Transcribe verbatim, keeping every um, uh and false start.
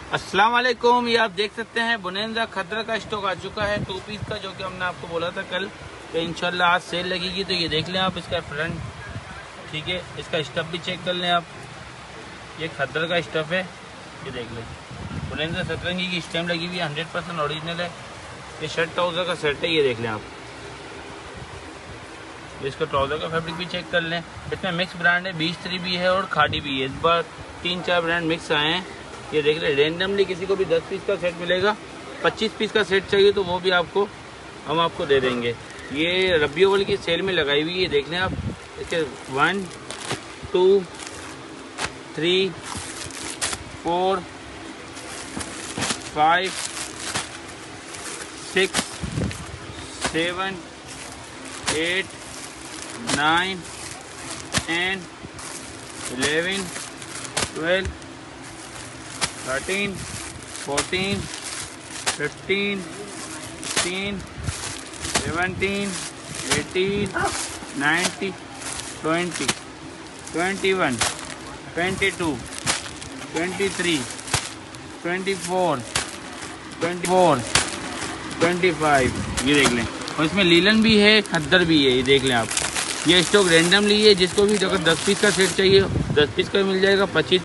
अस्सलाम वालेकुम। ये आप देख सकते हैं बोनेंजा खद्दर का स्टॉक आ चुका है टू पीस का, जो कि हमने आपको बोला था कल कि इंशाल्लाह आज सेल लगेगी। तो ये देख लें आप इसका फ्रंट, ठीक है, इसका स्टफ भी चेक कर लें आप। ये खद्दर का स्टफ है, ये देख लें। बोनेंजा सतरंगी की स्टैम्प लगी हुई है, हंड्रेड परसेंट ओरिजिनल है। ये शर्ट ट्राउज़र का सेट है, ये देख लें आप। इसका ट्राउज़र का फैब्रिक भी चेक कर लें। इसमें मिक्स ब्रांड है, बीस थ्री भी है और खादी भी है। इस बार तीन चार ब्रांड मिक्स आए हैं। ये देख रहे हैं, रेंडमली किसी को भी दस पीस का सेट मिलेगा। पच्चीस पीस का सेट चाहिए तो वो भी आपको हम आपको दे देंगे। ये रब्बी अव्वल की सेल में लगाई हुई है, देख लें आप। इसके one two three four five six seven eight nine ten eleven twelve thirteen fourteen fifteen sixteen seventeen eighteen nineteen twenty twenty one twenty two twenty three twenty four twenty four twenty five ये देख लें। और इसमें linen भी है, खद्दर भी है, ये देख लें आप। ये स्टॉक रैंडमली है, जिसको भी अगर दस पीस का सेट चाहिए दस पीस का मिल जाएगा। पच्चीस